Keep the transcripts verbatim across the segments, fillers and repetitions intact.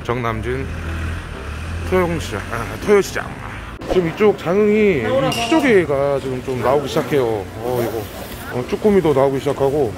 정남진 토요시장, 아, 토요시장. 지금 이쪽 장흥이 이 키조개가 지금 좀 나오기 시작해요. 어 이거 어, 쭈꾸미도 나오기 시작하고.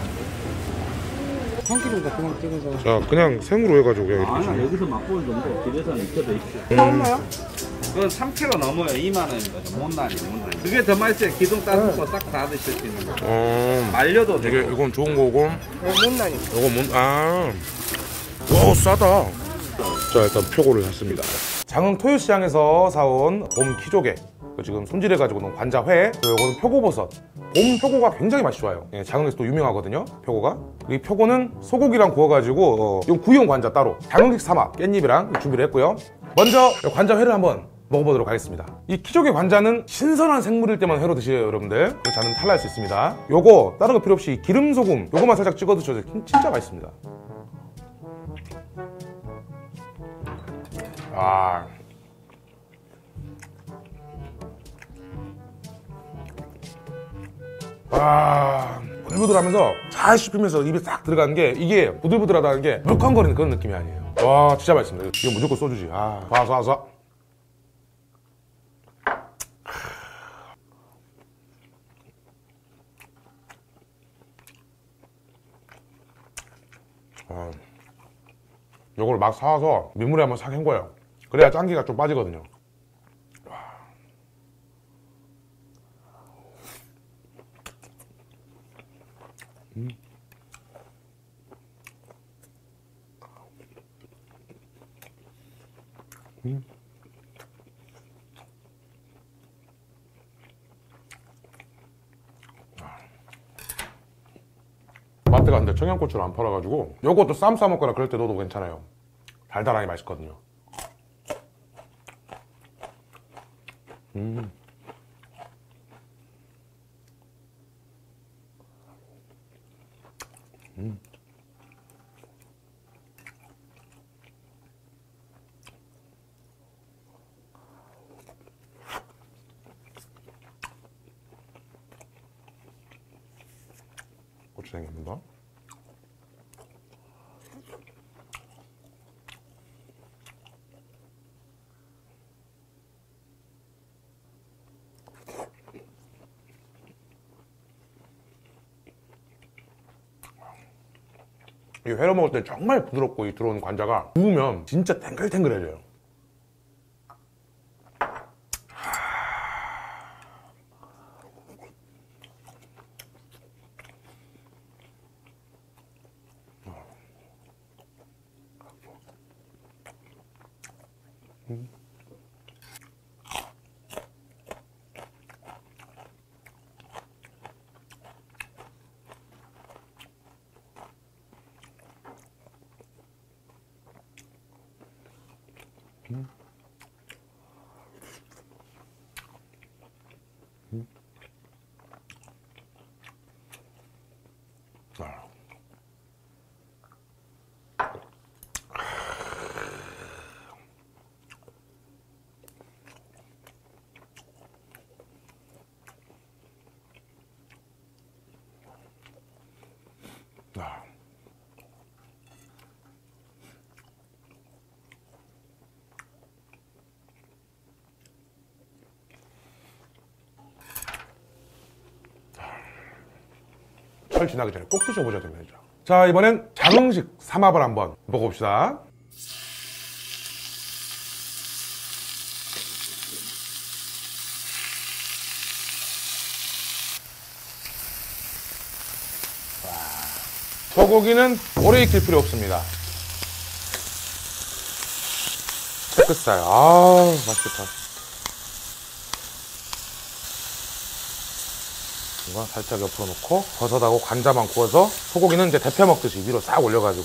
한 킬로인가 그냥 찍어서. 자 그냥 생으로 해가지고 그냥 이렇게 아, 주네. 여기서 맛보는 정도 집에서는 익혀져 있죠. 얼마요? 그건 삼 킬로그램 넘어요. 이만 원입니다. 못난이, 못난이. 그게 더 맛있어요. 기둥 따서 싹 다 드실 수 있는 거. 어 말려도 이게 되고. 이건 좋은 거고. 네, 못난이. 이거 뭔, 아, 와 싸다. 자 일단 표고를 샀습니다. 장흥 토요시장에서 사온 봄 키조개, 지금 손질해가지고 놓은 관자회, 그리고 이거는 표고버섯. 봄 표고가 굉장히 맛이 좋아요. 예, 장흥에서 또 유명하거든요, 표고가. 이 표고는 소고기랑 구워가지고 어, 이건 구이용 관자 따로, 장흥식 삼합 깻잎이랑 준비를 했고요. 먼저 관자회를 한번 먹어보도록 하겠습니다. 이 키조개 관자는 신선한 생물일 때만 회로 드세요, 여러분들. 그렇지 않으면 탈날 수 있습니다. 요거 다른 거 필요 없이 기름 소금 요거만 살짝 찍어 드셔도 진짜 맛있습니다. 아, 아, 부들부들하면서 잘 씹히면서 입에 싹 들어가는 게, 이게 부들부들하다는 게 물컹거리는 그런 느낌이 아니에요. 와 진짜 맛있습니다. 이거 무조건 소주지. 아, 와서 와서. 아, 요걸 막 사와서 민물에 한번 싹 헹궈요. 그래야 짠기가 좀 빠지거든요. 음. 음. 마트 갔는데 청양고추를 안 팔아가지고 요것도 쌈 싸먹거나 그럴 때 넣어도 괜찮아요. 달달하게 맛있거든요. 음. 음. 고추냉이입니다. 이 회로 먹을 때 정말 부드럽고, 이 들어오는 관자가 구우면 진짜 탱글탱글해져요. 음. 음. 음. 아. 아. 철 지나기 전에 꼭 드셔보셔야 됩니다. 자, 이번엔 장흥식 삼합을 한번 먹어봅시다. 소고기는 오래 익힐 필요 없습니다. 채끝살, 아 맛있겠다. 이거 살짝 옆으로 놓고 버섯하고 관자만 구워서, 소고기는 이제 데펴 먹듯이 위로 싹 올려가지고.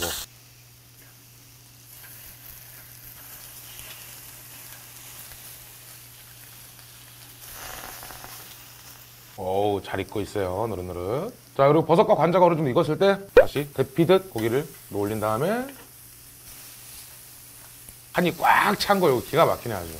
어우 잘 익고 있어요. 노릇노릇. 자, 그리고 버섯과 관자가 어느 정도 익었을 때 다시 데피듯 고기를 올린 다음에, 한입 꽉 찬 거 이거 기가 막히네 아주.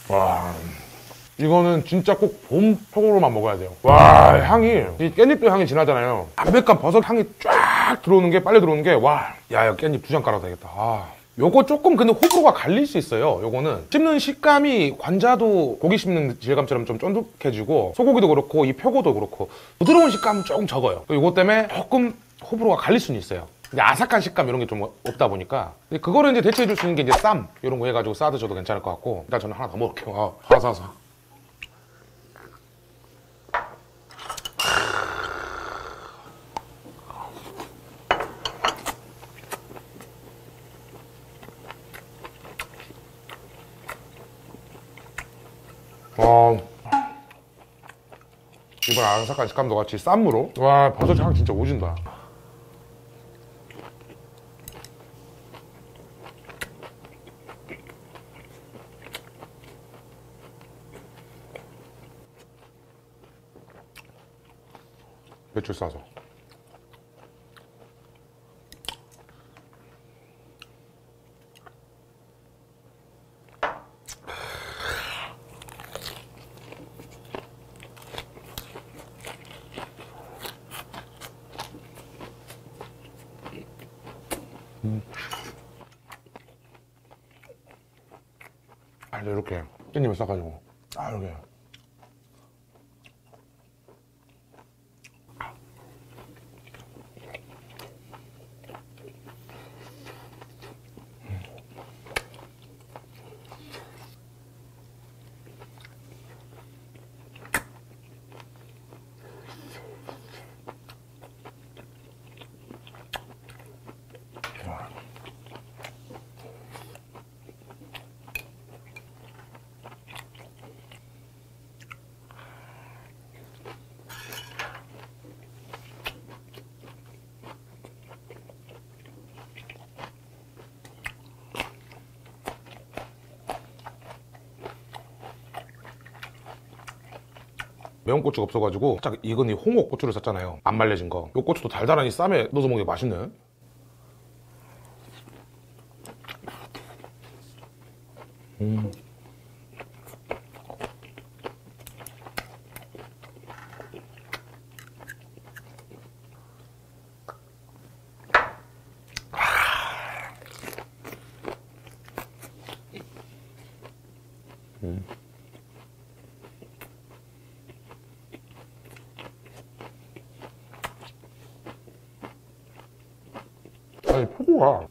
와, 이거는 진짜 꼭 봄 표고로만 먹어야 돼요. 와, 향이, 이 깻잎도 향이 진하잖아요. 담백한 버섯 향이 쫙 들어오는 게, 빨려 들어오는 게, 와, 야, 야 깻잎 두 장 깔아도 되겠다. 아. 요거 조금 근데 호불호가 갈릴 수 있어요. 요거는 씹는 식감이 관자도 고기 씹는 질감처럼 좀 쫀득해지고, 소고기도 그렇고 이 표고도 그렇고 부드러운 식감은 조금 적어요. 요거 때문에 조금 호불호가 갈릴 수는 있어요. 근데 아삭한 식감 이런 게 좀 없다 보니까 그거를 이제 대체해 줄 수 있는 게 이제 쌈 이런 거 해가지고 싸 드셔도 괜찮을 것 같고, 일단 저는 하나 더 먹을게요. 아, 아사아사. 어, 이번 아삭한 식감도 같이 쌈무로, 와, 버섯 향 진짜 오진다. 배추 싸서. 음. 아, 이렇게 깻잎을 싸가지고, 아, 이렇게. 매운 고추가 없어가지고 딱 익은 이 홍옥 고추를 샀잖아요. 안 말려진 거. 이 고추도 달달하니 쌈에 넣어서 먹는 게 맛있네. 음. 음. 아니, 표고가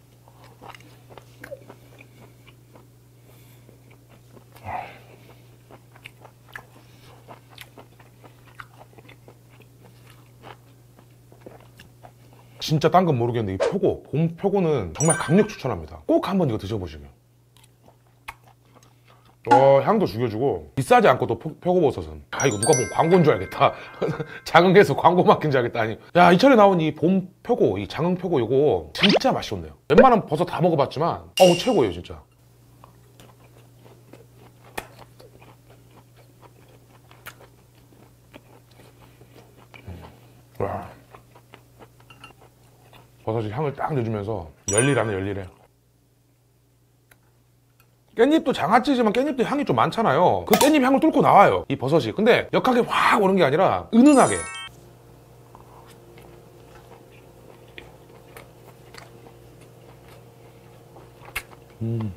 진짜 딴 건 모르겠는데 이 표고, 봄 표고는 정말 강력 추천합니다. 꼭 한번 이거 드셔보시면. 어, 향도 죽여주고 비싸지 않고 또 표고버섯은, 아, 이거 누가 보면 광고인 줄 알겠다. 장흥에서 광고 맡긴 줄 알겠다. 아니, 야, 이철에 나온 이 봄 표고, 이 장흥 표고 이거 진짜 맛이 좋네요. 웬만한 버섯 다 먹어봤지만 어우, 최고예요 진짜. 와, 버섯이 향을 딱 내주면서 열일하네, 열일해. 깻잎도 장아찌지만 깻잎도 향이 좀 많잖아요. 그 깻잎 향을 뚫고 나와요, 이 버섯이. 근데 역하게 확 오는 게 아니라 은은하게. 음.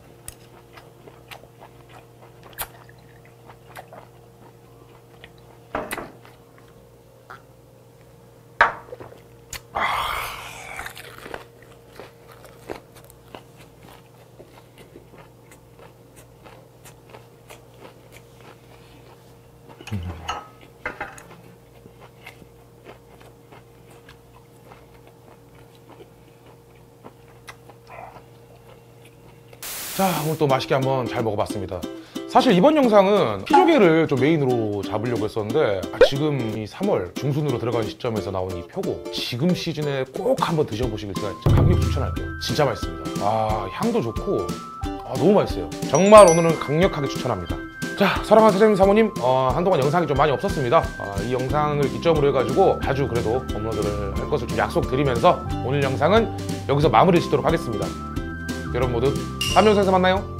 자, 오늘 또 맛있게 한번 잘 먹어봤습니다. 사실 이번 영상은 피조개를 좀 메인으로 잡으려고 했었는데, 아, 지금 이 삼월 중순으로 들어가는 시점에서 나온 이 표고, 지금 시즌에 꼭 한번 드셔보시길 제가 진짜 강력 추천할게요. 진짜 맛있습니다. 아, 향도 좋고, 아, 너무 맛있어요. 정말 오늘은 강력하게 추천합니다. 자, 사랑하는 사장님, 사모님, 어, 한동안 영상이 좀 많이 없었습니다. 어, 이 영상을 기점으로 해가지고 자주 그래도 업로드를 할 것을 좀 약속드리면서 오늘 영상은 여기서 마무리 짓도록 하겠습니다. 여러분 모두 다음 영상에서 만나요.